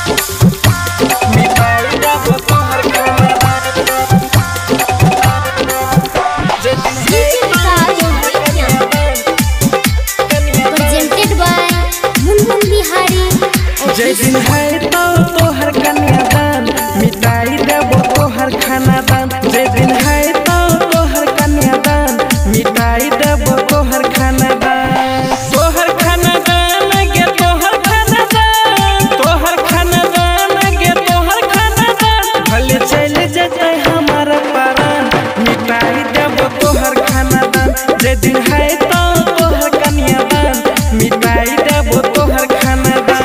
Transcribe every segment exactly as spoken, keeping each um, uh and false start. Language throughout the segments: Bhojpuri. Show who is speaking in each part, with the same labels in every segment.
Speaker 1: जय दिन है तो तोहर कन्यादान मिटाई देबो तोहर खानादान। जय दिन है तो तोहर कन्यादान मिटाई देबो तोहर खानादान। तोहर खानादान गे तोहर खानादान तोहर खानादान गे तोहर खानादान भले चल जते हमार प्राण मिटाई देबो तोहर खानादान। जय दिन है तो तोहर कन्यादान मिटाई देबो तोहर खानादान।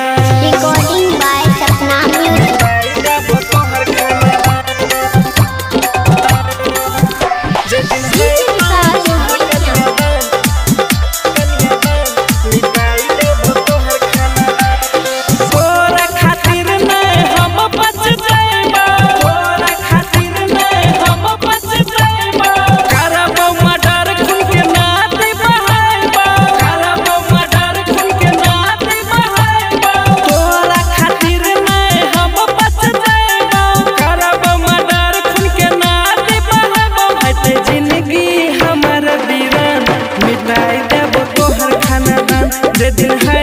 Speaker 1: जय दिन है